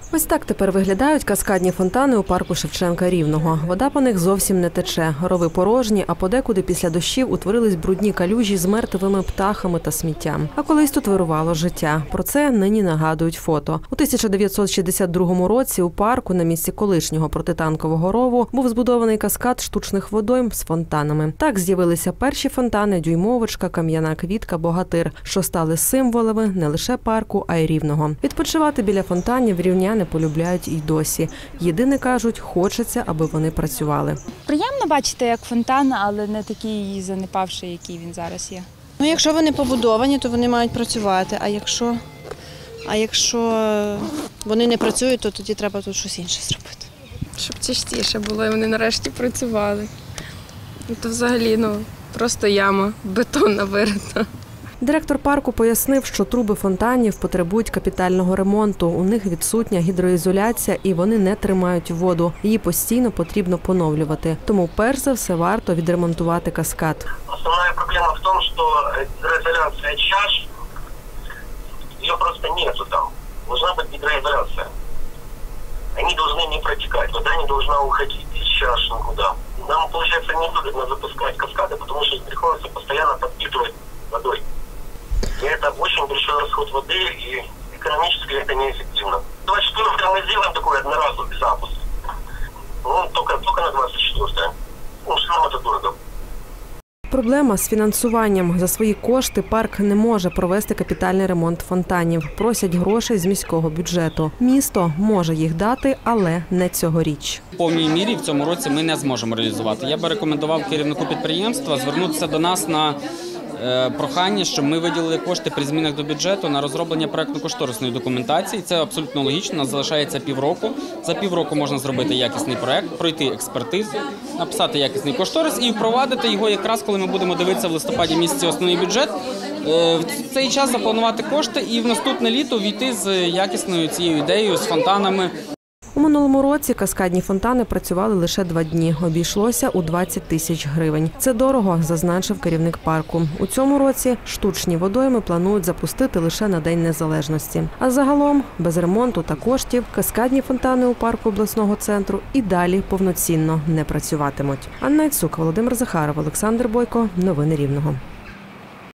Ось так тепер виглядають каскадні фонтани у парку Шевченка Рівного. Вода по них зовсім не тече. Рови порожні, а подекуди після дощів утворились брудні калюжі з мертвими птахами та сміттям. А колись тут вирувало життя. Про це нині нагадують фото. У 1962 році у парку на місці колишнього протитанкового рову був збудований каскад штучних водойм з фонтанами. Так з'явилися перші фонтани Дюймовочка, Кам'яна Квітка, Богатир, що стали символами не лише парку, а й Рівного. Відпочивати біля фонтанів рівняни полюбляють і досі. Єдине, кажуть, хочеться, аби вони працювали. Приємно бачити, як фонтан, але не такий занепавший, який він зараз є. Ну, якщо вони побудовані, то вони мають працювати, а якщо вони не працюють, то тоді треба тут щось інше зробити. Щоб частіше було і вони нарешті працювали. То взагалі, просто яма, бетонна вирита. Директор парку пояснив, що труби фонтанів потребують капітального ремонту. У них відсутня гідроізоляція і вони не тримають воду. Її постійно потрібно поновлювати. Тому перш за все варто відремонтувати каскад. Основна проблема в тому, що гідроізоляція чаш, її просто нету там. Должна бути гідроізоляція. Они должны не протекать, вода не должна уходить из чаш никуда. Нам, получается, невыгодно запускать каскады, потому что приходится постоянно подпитывать водой. И это очень большой расход воды, и экономически это неэффективно. 24-е мы сделаем такой одноразовый запуск. Только на 24-е. Все равно это дорого. Проблема з фінансуванням. За свої кошти парк не може провести капітальний ремонт фонтанів. Просять грошей з міського бюджету. Місто може їх дати, але не цьогоріч. В повній мірі в цьому році ми не зможемо реалізувати. Я би рекомендував керівнику підприємства звернутися до нас на прохання, щоб ми виділили кошти при змінах до бюджету на розроблення проєктно-кошторисної документації. Це абсолютно логічно, у нас залишається півроку. За півроку можна зробити якісний проєкт, пройти експертизу, написати якісний кошторис і впровадити його якраз, коли ми будемо дивитися в листопаді місяці основний бюджет. В цей час запланувати кошти і в наступне літо війти з якісною цією ідеєю, з фонтанами. У минулому році каскадні фонтани працювали лише 2 дні. Обійшлося у 20 тисяч гривень. Це дорого, зазначив керівник парку. У цьому році штучні водойми планують запустити лише на День Незалежності. А загалом, без ремонту та коштів, каскадні фонтани у парку обласного центру і далі повноцінно не працюватимуть. Анна Іцук, Володимир Захаров, Олександр Бойко. Новини Рівного.